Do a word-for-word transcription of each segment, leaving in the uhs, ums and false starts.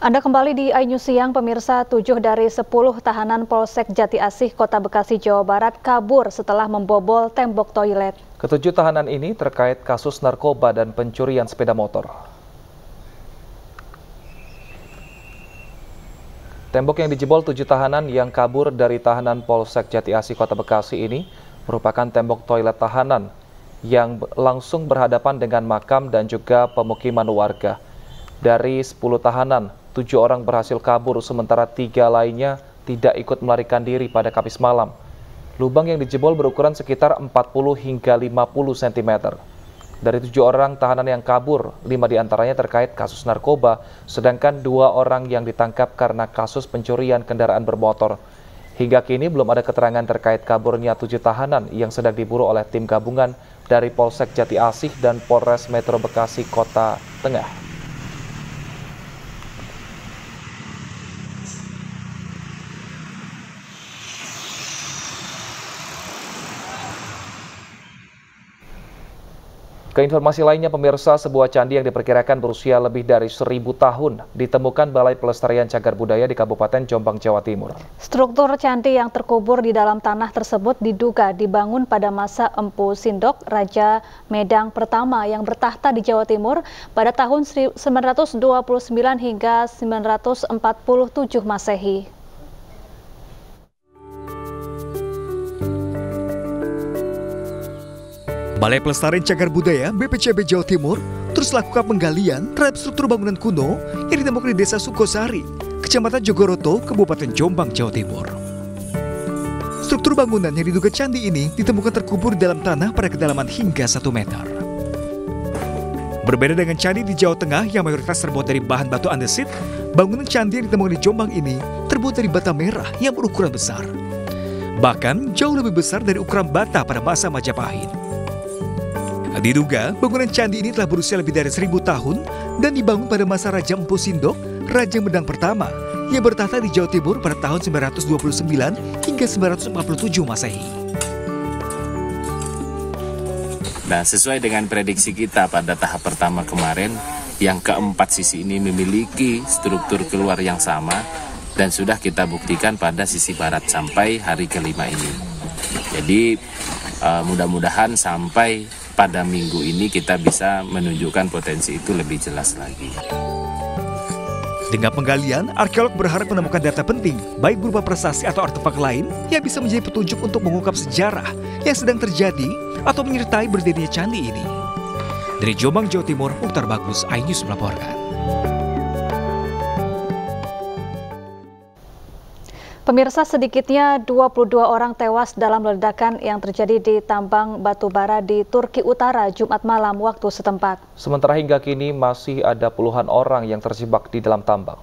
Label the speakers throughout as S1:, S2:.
S1: Anda kembali di iNews Siang, pemirsa. Tujuh dari sepuluh tahanan Polsek Jati Asih, Kota Bekasi, Jawa Barat kabur setelah membobol tembok toilet.
S2: Ketujuh tahanan ini terkait kasus narkoba dan pencurian sepeda motor. Tembok yang dijebol tujuh tahanan yang kabur dari tahanan Polsek Jati Asih, Kota Bekasi ini merupakan tembok toilet tahanan yang langsung berhadapan dengan makam dan juga pemukiman warga. Dari sepuluh tahanan, tujuh orang berhasil kabur, sementara tiga lainnya tidak ikut melarikan diri pada Kamis malam. Lubang yang dijebol berukuran sekitar empat puluh hingga lima puluh sentimeter. Dari tujuh orang tahanan yang kabur, lima diantaranya terkait kasus narkoba, sedangkan dua orang yang ditangkap karena kasus pencurian kendaraan bermotor. Hingga kini belum ada keterangan terkait kaburnya tujuh tahanan yang sedang diburu oleh tim gabungan dari Polsek Jati Asih dan Polres Metro Bekasi Kota Tengah. Keinformasi lainnya, pemirsa, sebuah candi yang diperkirakan berusia lebih dari seribu tahun ditemukan Balai Pelestarian Cagar Budaya di Kabupaten Jombang, Jawa Timur.
S1: Struktur candi yang terkubur di dalam tanah tersebut diduga dibangun pada masa Empu Sindok, Raja Medang pertama yang bertahta di Jawa Timur pada tahun sembilan ratus dua puluh sembilan hingga sembilan ratus empat puluh tujuh Masehi.
S3: Balai Pelestarian Cagar Budaya B P C B Jawa Timur terus lakukan penggalian terhadap struktur bangunan kuno yang ditemukan di Desa Sukosari, Kecamatan Jogoroto, Kabupaten Jombang, Jawa Timur. Struktur bangunan yang diduga candi ini ditemukan terkubur di dalam tanah pada kedalaman hingga satu meter. Berbeda dengan candi di Jawa Tengah yang mayoritas terbuat dari bahan batu andesit, bangunan candi yang ditemukan di Jombang ini terbuat dari bata merah yang berukuran besar. Bahkan jauh lebih besar dari ukuran bata pada masa Majapahit. Diduga, bangunan candi ini telah berusia lebih dari seribu tahun dan dibangun pada masa Raja Empu Sindok, Raja Medang pertama, yang bertahta di Jawa Timur pada tahun sembilan ratus dua puluh sembilan hingga sembilan ratus empat puluh tujuh Masehi.
S4: Nah, sesuai dengan prediksi kita pada tahap pertama kemarin, yang keempat sisi ini memiliki struktur keluar yang sama dan sudah kita buktikan pada sisi barat sampai hari kelima ini. Jadi, uh, mudah-mudahan sampai pada minggu ini kita bisa menunjukkan potensi itu lebih jelas lagi.
S3: Dengan penggalian, arkeolog berharap menemukan data penting, baik berupa prasasti atau artefak lain yang bisa menjadi petunjuk untuk mengungkap sejarah yang sedang terjadi atau menyertai berdirinya candi ini. Dari Jombang, Jawa Timur, Mukhtar Bagus, iNews melaporkan.
S1: Pemirsa, sedikitnya dua puluh dua orang tewas dalam ledakan yang terjadi di tambang batubara di Turki Utara Jumat malam waktu setempat.
S2: Sementara hingga kini masih ada puluhan orang yang terjebak di dalam tambang.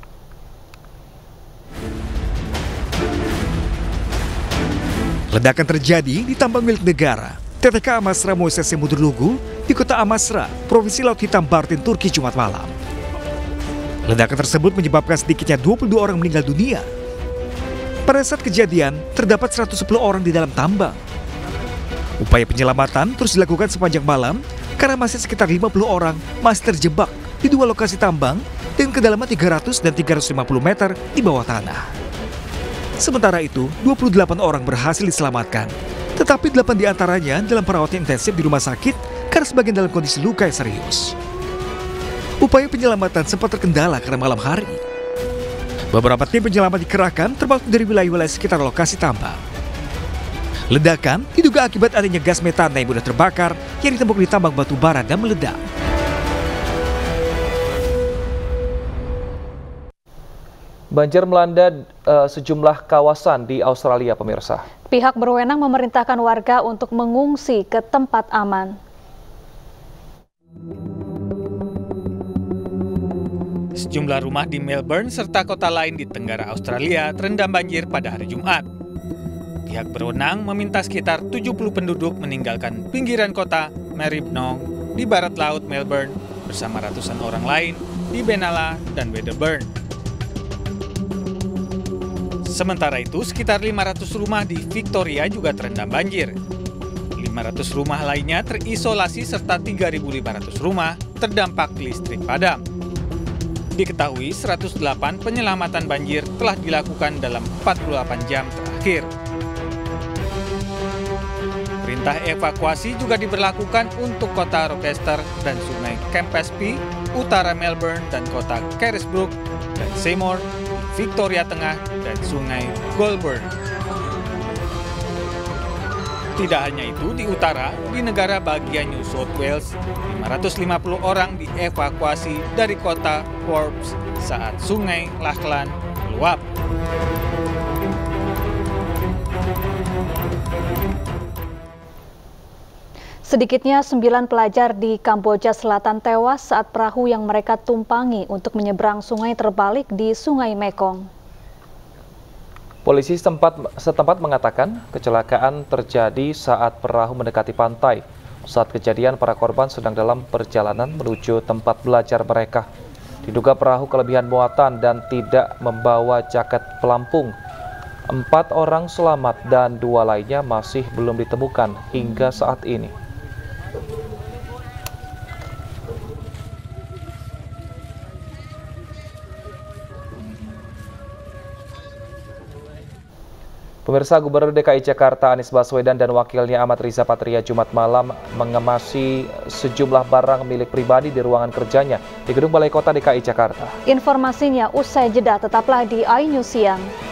S3: Ledakan terjadi di tambang milik negara, T T K Amasra Moise Mudurlugu di kota Amasra, Provinsi Laut Hitam Bartın, Turki Jumat malam. Ledakan tersebut menyebabkan sedikitnya dua puluh dua orang meninggal dunia. Pada saat kejadian, terdapat seratus sepuluh orang di dalam tambang. Upaya penyelamatan terus dilakukan sepanjang malam karena masih sekitar lima puluh orang masih terjebak di dua lokasi tambang dengan kedalaman tiga ratus dan tiga ratus lima puluh meter di bawah tanah. Sementara itu, dua puluh delapan orang berhasil diselamatkan, tetapi delapan diantaranya dalam perawatan intensif di rumah sakit karena sebagian dalam kondisi luka yang serius. Upaya penyelamatan sempat terkendala karena malam hari. Beberapa tim penyelamat dikerahkan termasuk dari wilayah-wilayah sekitar lokasi tambang. Ledakan diduga akibat adanya gas metana yang mudah terbakar yang ditemukan di tambang batu bara dan meledak.
S2: Banjir melanda uh, sejumlah kawasan di Australia, pemirsa.
S1: Pihak berwenang memerintahkan warga untuk mengungsi ke tempat aman.
S5: Sejumlah rumah di Melbourne serta kota lain di Tenggara Australia terendam banjir pada hari Jumat. Pihak berwenang meminta sekitar tujuh puluh penduduk meninggalkan pinggiran kota Maribyrnong di barat laut Melbourne bersama ratusan orang lain di Benalla dan Wedderburn. Sementara itu, sekitar lima ratus rumah di Victoria juga terendam banjir. lima ratus rumah lainnya terisolasi serta tiga ribu lima ratus rumah terdampak listrik padam. Diketahui seratus delapan penyelamatan banjir telah dilakukan dalam empat puluh delapan jam terakhir. Perintah evakuasi juga diberlakukan untuk kota Rochester dan sungai Campaspe, utara Melbourne dan kota Carisbrooke dan Seymour, Victoria Tengah dan sungai Goulburn. Tidak hanya itu, di utara, di negara bagian New South Wales, lima ratus lima puluh orang dievakuasi dari kota Forbes saat sungai Lachlan meluap.
S1: Sedikitnya sembilan pelajar di Kamboja Selatan tewas saat perahu yang mereka tumpangi untuk menyeberang sungai terbalik di Sungai Mekong.
S2: Polisi setempat, setempat mengatakan kecelakaan terjadi saat perahu mendekati pantai. Saat kejadian, para korban sedang dalam perjalanan menuju tempat belajar mereka. Diduga perahu kelebihan muatan dan tidak membawa jaket pelampung. Empat orang selamat dan dua lainnya masih belum ditemukan hingga saat ini. Pemirsa, Gubernur D K I Jakarta Anies Baswedan dan wakilnya Ahmad Riza Patria Jumat malam mengemasi sejumlah barang milik pribadi di ruangan kerjanya di Gedung Balai Kota D K I Jakarta.
S1: Informasinya usai jeda, tetaplah di iNews Siang.